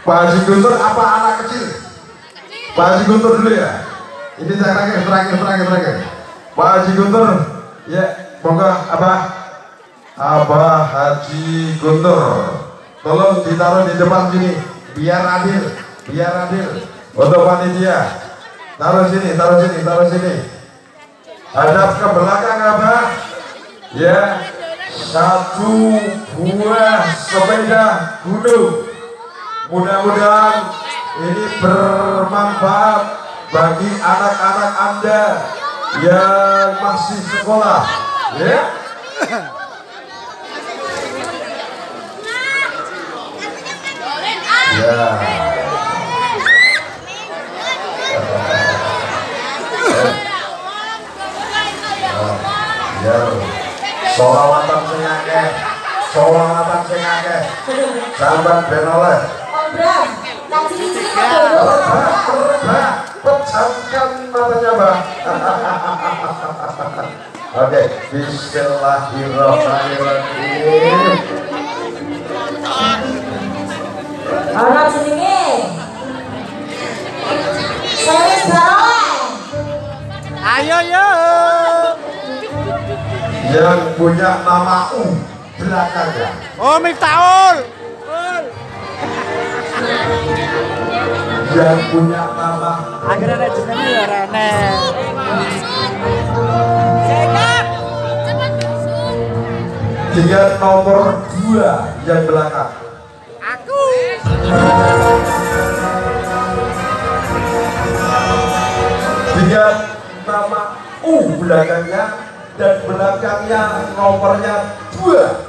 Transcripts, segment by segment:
Pak Haji Guntur apa anak kecil? Pak Haji Guntur dulu ya. Ini terakhir. Pak Haji Guntur, ya, monggo Abah Haji Guntur, tolong ditaruh di depan sini, biar adil. Untuk panitia, taruh sini. Hadap ke belakang Abah. Ya, 1 buah sepeda gunung. Mudah-mudahan ini bermanfaat bagi anak-anak Anda yang masih sekolah, ya. Solawatan sing akeh. Sampeyan ben oleh. Bram, ciri-ciri pejamkan matanya, Mbak. Oke, bismillahirrahmanirrahim. Orang sini. Saya sekarang. Ayo yo. Yang punya nama belakangnya. Oh, Miftahul. Yang punya nama Akhirnya ada jenengnya ya Rene. Tiga nomor 2 yang belakang. Aku. Tiga nama belakangnya dan belakangnya nomornya 2.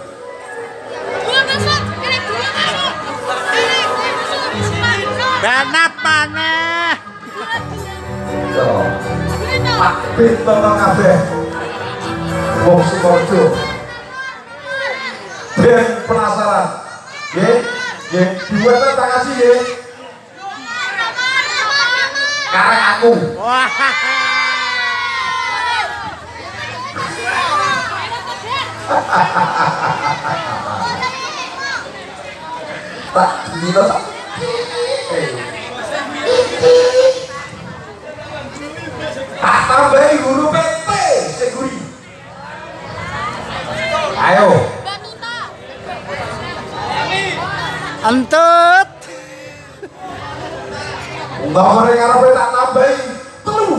Benap maneh. Pak Pinto kabeh. Wong Simojo. Ben penasaran. Nggih, dibuat tak kasih nggih. Karek aku. Wah. Tak dino tak. Tak tambahi huruf P seguri. Ayo. Entut. Nomor yang ngarepe tak tambahi 3.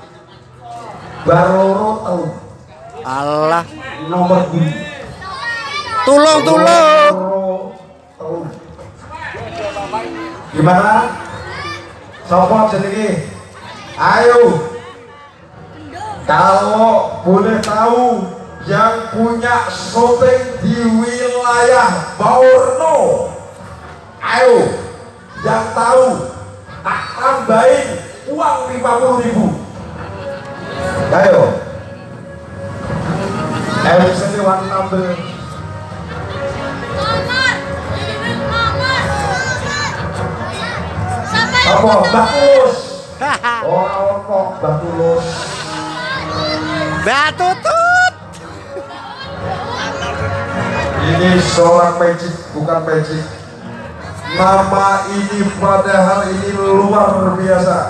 Baroro 3. Allah. Nomor 2. Tulung. Gimana? Sopo jenenge? Ayo. Kalau boleh tahu yang punya syuting di wilayah Baurno, ayo. Yang tahu tak tambahin uang 50.000. Ayo. MC one number. Apa? Bagus. Orang kok bagus. Batutut. Ini seorang magic, bukan magic. Nama ini padahal ini luar biasa.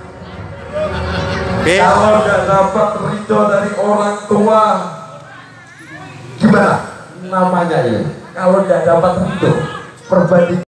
Kalau nggak dapat ridho dari orang tua, gimana namanya ya? Kalau nggak dapat ridho, perbandingan.